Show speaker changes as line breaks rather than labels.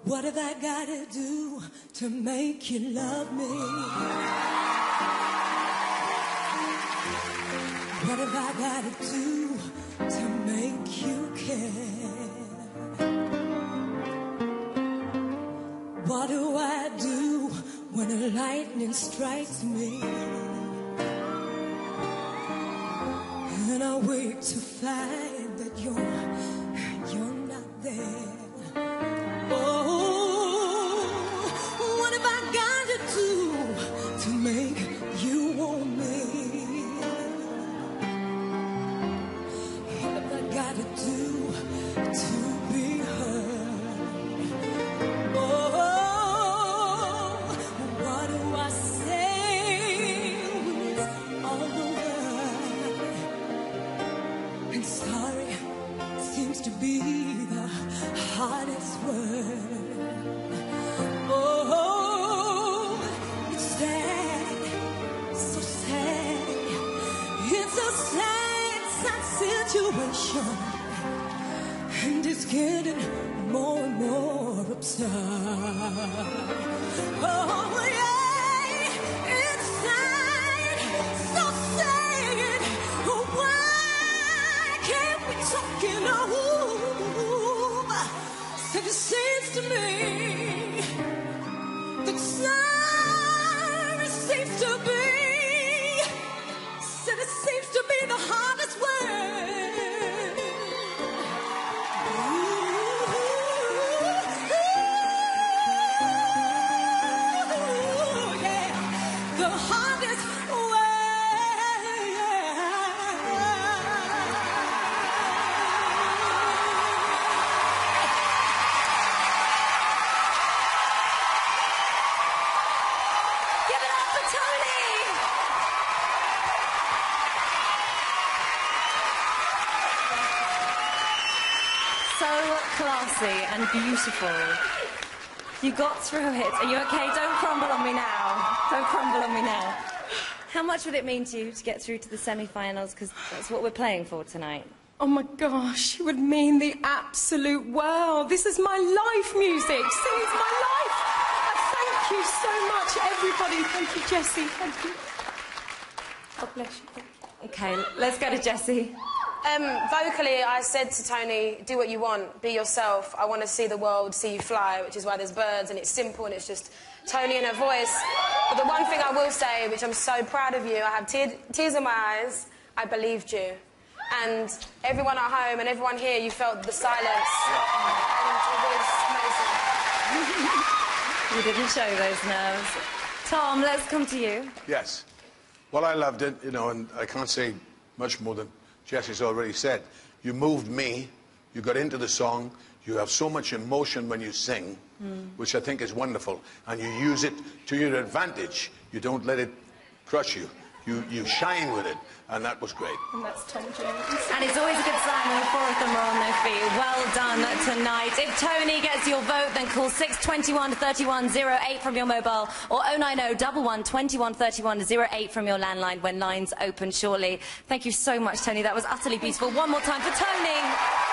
What have I gotta do to make you love me? What have I gotta do to make you care? What do I do when a lightning strikes me? And I wake to find that you're not there. Oh, what have I got to do to make you want me? What have I got to do to be heard? Oh, what do I say when it's all over? And sorry seems to be the hardest word. Oh, it's sad, so sad. It's a sad, sad situation, and it's getting more and more absurd. Oh, yeah, it's sad, so sad. Oh, why can't we talk it over? It seems to me that sorry seems to be, said it seems to be the hardest word. Ooh, yeah, the hardest word.
Classy and beautiful. You got through it. Are you okay? Don't crumble on me now. Don't crumble on me now. How much would it mean to you to get through to the semi-finals? Because that's what we're playing for tonight.
Oh my gosh, it would mean the absolute world. This is my life music. Singing's my life. Thank you so much, everybody. Thank you, Jessie. Thank you. God bless you.
Okay, let's go to Jessie.
Vocally, I said to Toni, do what you want, be yourself. I want to see the world, see you fly, which is why there's birds, and it's simple, and it's just Toni and her voice. But the one thing I will say, which I'm so proud of you, I have tears in my eyes, I believed you. And everyone at home and everyone here, you felt the silence. And it was amazing.
You didn't show those nerves. Tom, let's come to you.
Yes. Well, I loved it, you know, and I can't say much more than Jessie's already said. You moved me, you got into the song, you have so much emotion when you sing, which I think is wonderful, and you use it to your advantage. You don't let it crush you. You shine with it, and that was great.
And that's Tom Jones.
And it's always a good sign when the four of them are on their feet. Well done tonight. If Toni gets your vote, then call 621 3108 from your mobile, or 090 11 21 31 08 from your landline when lines open shortly. Thank you so much, Toni. That was utterly beautiful. One more time for Toni.